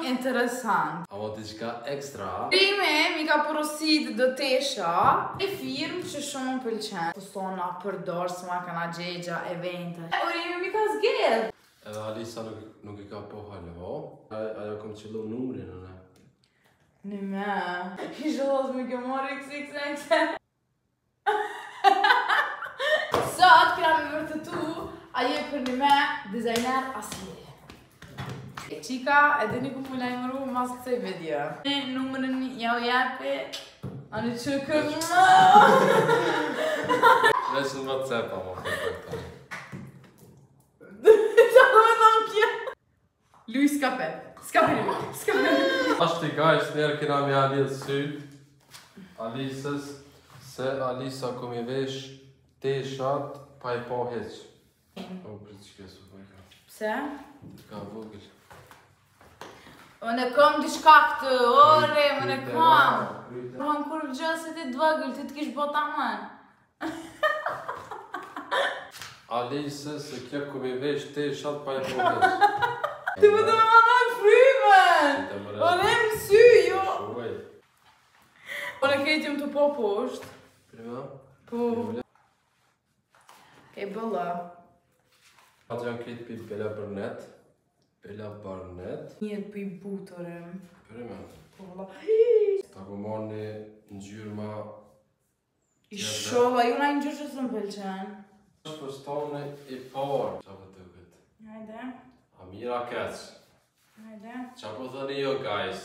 interessant. A diçka ekstra. Prime mi ka porosit do tesha e firm që shumë më pëlqen. Fustona përdor së ma kana gjegja, evente. Urimi mi ka zgjedh. Edhe Alisa nuk I ka po halo. Ajo kom qëllu numrin, në? Në me. I zhëllos me kjo mori XXX. Sot kena me vërtetu, ajo e për një me dizajner asije. Qika, e dini ku mu lajmëru mas kësaj video. Numërën ja u jepi, anë që këm... Veç në WhatsApp, ama për Lui skapet. Skapet lui. Ashti guys, njerë kena me alidh syt Alisës, se Alisa kom I vesh teshat pa I po heq. O, për që kesu po I ka. Pse? Ka vogël. Unë kom diçka këtë ore, unë kom. Unë kur vëgjën se ti dvëgël, ti t'kish bota man. Alisë, se kjo kom I vesh teshat pa I po heq. Ti më të me manoj frymen! Unë e më sy, jo! Unë e kejtjëm të po poshtë. Prima? Po. E bëlla. Atë janë kejtë pi BellaBarnett. BellaBarnett. Njërë për I butërëm. Prima? Po bëlla. Ta ku marrë një ngjyrë ma... I sholla, ju na I ngjyrë që së më pëlqen. është fustoni I parë. Qa po të këtë? Hajde. Amira keq. Hajde. Qa po thëni jo, guys?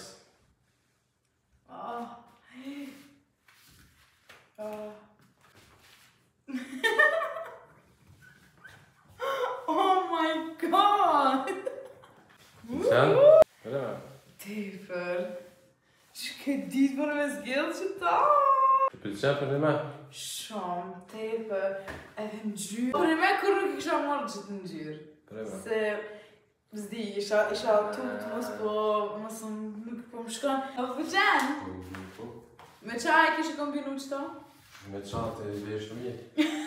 Oh my god! Qenë? Tepër. Që këtë ditë për me zgjellë që ta? Të pëlqen për një me? Shumë, tepër. Edhe ngjyrë. Për me kur nuk I kisha marrë gjithë ngjyrë. Se... Zdi, isha tut, mos nuk po më shkon. A po pëlqen? Me qaj kishe kombinu qëto? Me qatë I vesh mirë.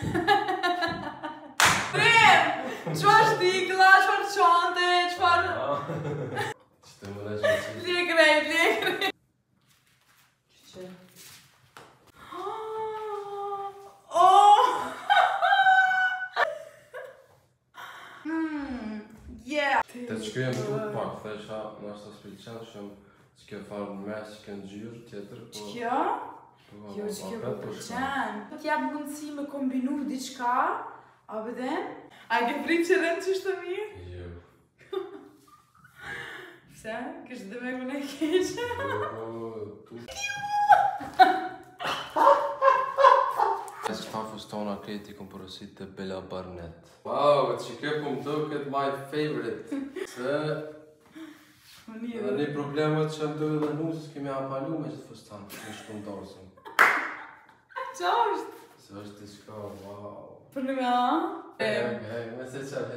Prem! Qfar shtikla, qfar qante, qfar... Që të më dhe që që... Lekrej. Që? Oh! Yeah! Të qkëjem tut pak, thesha, nështë të s'pëlqen shumë që ke farë në mes, që ke ngjyrë tjetër, po... Që kjo? Jo, që kjo po pëlqen. Të jap mundësi me kombinu diçka, a bëden? A ke prit që rëndë qështë të mirë? Jo. Pse? Kështë dhe me këne keqe? Tu... Qëta fustona kreti kom porosit të BellaBarnett. Wow, që kjo po më duket my favorite. Se... Dhe një problemet që më duke dhe nusës kemi apalu me qëtë fustan, në shkundosën. Qa është? Se është diçka, wow. Për në nga? Me se qëtë.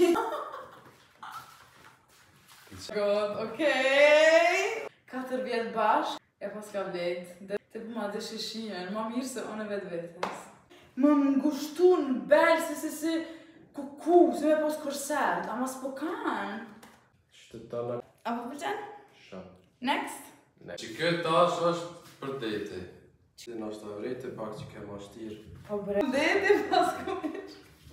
God, okej. 4 vjetë bashkë, e pas ka vletë. Të për ma dhe shëshinën, ma mirë se one vetë vetës. Më ngushtu në belë, se kuku, se me pas korset, ama s'po kanë. Shtetana. A po përqen? Shumë. Next? Që këtë tash është për deti. Që në është të vrejtë pak që ke ma shtirë. Po bre. Deti pas këmesh.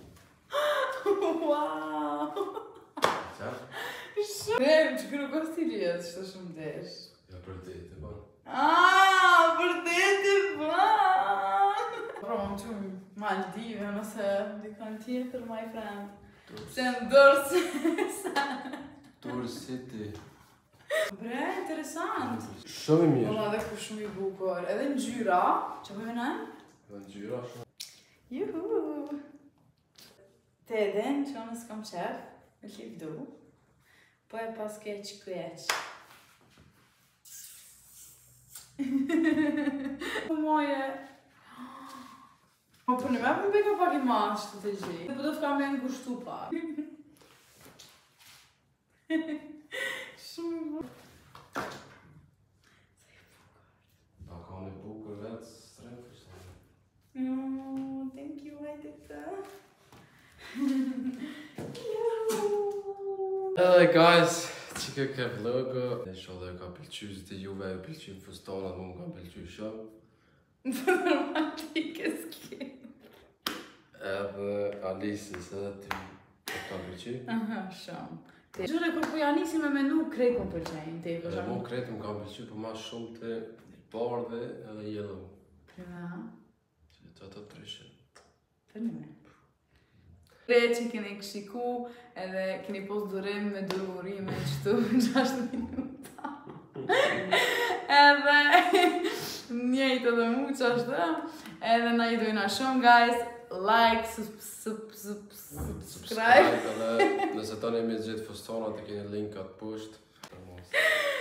Wow. Qa? Rem, që kërë nuk është t'i rjetë, që të shumë desh. Ja për deti, ban. Për deti, ban! Pro, më qumë Maldive, nëse dikon tjetër, my friend. Se ndorë se Tour City. Bre, interesant. Shumë I mirë. Ola dhe ku shumë I bukur. Edhe ngjyra, që po në? Dhe ngjyra shumë. Juhu! Te edhen që unë s'kam qef, me t'livdu. Po e pas keq. Po moje. Po për në me për beka pak I mas që të gjithë. Po do t'ka me ngushtu pak. Shumë I bukur. Pa ka në bukur vetë, strengë fështë. Thank you, Ajdeta. Edhe guys, Që ke vlogë, e shodhe ka pëlqy zë të juve, e pëlqy fustanat, mu ka pëlqy shumë. Romantike s'ke. Edhe Alisës edhe ty, e ka pëlqy? Aha, shumë. Gjure, kur po janisi me menu, krejt më pëlqenjë, te Edhe mu krejt më ka pëlqy, po ma shumë të bardhe edhe yellow. Prima. Që të ato tryshe. Për një. Që keni këshiku edhe keni post durim me durime qëtu 6 minuta. Edhe njejtë edhe mu qashtë. Edhe na i dojna shumë, guys. Like, subscribe. Edhe nëse tani me gjithë fustanat e keni linkat poshtë.